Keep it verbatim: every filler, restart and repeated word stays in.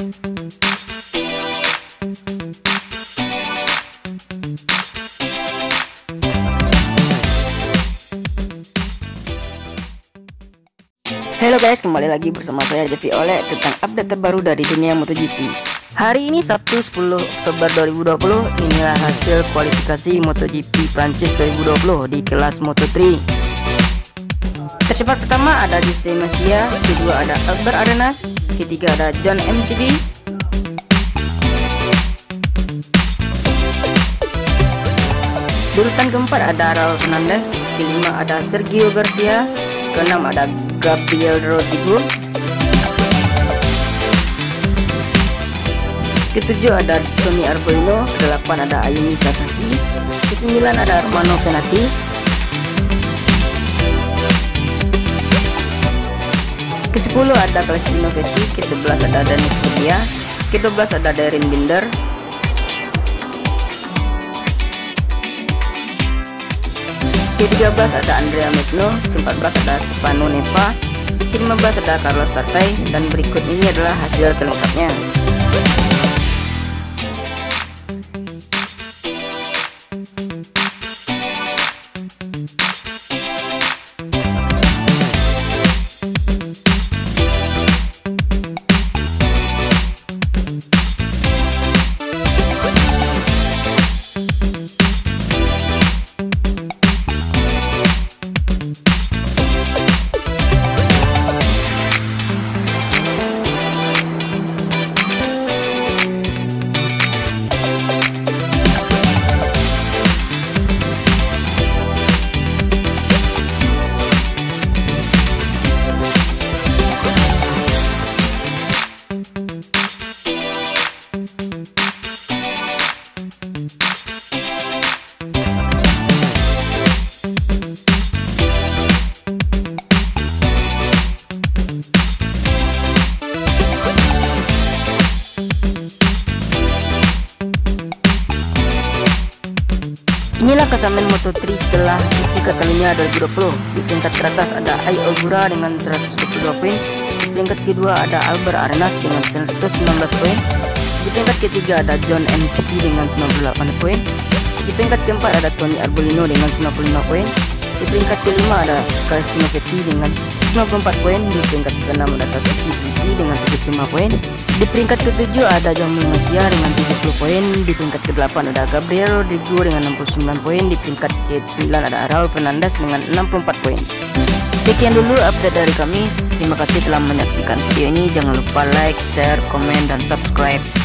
Halo guys, kembali lagi bersama saya Javi Oleh tentang update terbaru dari dunia MotoGP. Hari ini Sabtu sepuluh Oktober dua ribu dua puluh, inilah hasil kualifikasi MotoGP Prancis dua ribu dua puluh di kelas Moto tiga. Tercepat pertama ada Jose Masia, kedua ada Albert Arenas, ketiga ada John M C B, urutan keempat ada Raul Fernandez, kelima ada Sergio Garcia, keenam ada Gabriel Rodrigo, ketujuh ada Tony Arbolino, kedelapan ada Ayumu Sasaki, kesembilan ada Romano Fenati, kesepuluh ada Celestino Vietti, kesebelas ada Dennis Kvyat, kedua belas ada Darren Binder, ke tiga belas ada Andrea Magno, ke empat belas ada Stefano Nepa, ke lima belas ada Carlos Tartai, dan berikut ini adalah hasil selengkapnya. Inilah klasemen Moto tiga setelah di Catalunya dua ribu dua puluh. Di peringkat teratas ada Ai Ogura dengan seratus dua puluh dua poin. Di peringkat kedua ada Albert Arenas dengan seratus sembilan belas poin. Di peringkat ketiga ada John M C B dengan sembilan puluh delapan poin. Di peringkat keempat ada Tony Arbolino dengan sembilan puluh lima poin. Di peringkat kelima ada Celestino Vietti dengan sembilan puluh empat poin. Di peringkat keenam ada Tatsuki Suzuki dengan tujuh puluh lima poin. Di peringkat ketujuh ada Jaume Masia dengan tujuh puluh poin. Di peringkat kedelapan ada Gabriel Rodrigo dengan enam puluh sembilan poin. Di peringkat kesembilan ada Raul Fernandez dengan enam puluh empat poin. Sekian dulu update dari kami. Terima kasih telah menyaksikan video ini. Jangan lupa like, share, komen, dan subscribe.